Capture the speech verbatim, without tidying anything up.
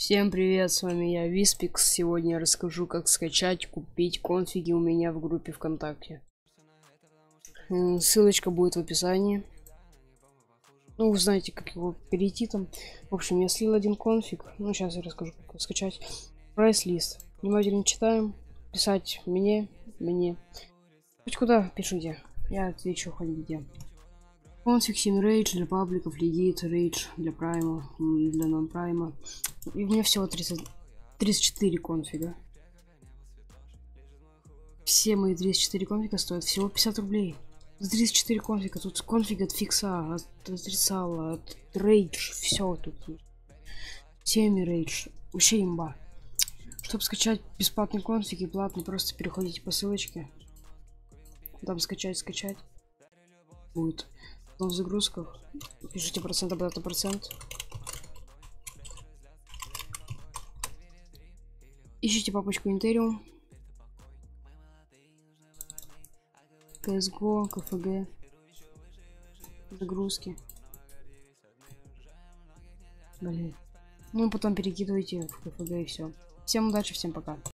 Всем привет, с вами я, Виспикс. Сегодня я расскажу, как скачать, купить конфиги у меня в группе ВКонтакте. М, Ссылочка будет в описании. Ну, вы знаете, как его перейти там. В общем, я слил один конфиг. Ну, сейчас я расскажу, как его скачать. Прайс-лист. Внимательно читаем. Писать мне, мне. Хоть куда пишите. Я отвечу хоть где. Конфиг семь рейдж для пабликов, легит, рейдж для прайма, для нон-прайма. И у меня всего тридцать, тридцать четыре конфига. Все мои тридцать четыре конфига стоят всего пятьдесят рублей. За тридцать четыре конфига. Тут конфиг от фикса, от отрицала, от рейдж. Все тут есть. семь рейдж. Вообще имба. Чтобы скачать бесплатный конфиг и платный, просто переходите по ссылочке. Там скачать, скачать. Будет. Потом в загрузках пишите процент обратно процент. Ищите папочку Интериум. си эс го, ка эф гэ. Загрузки. Блин. Ну, потом перекидывайте в ка эф гэ и все. Всем удачи, всем пока.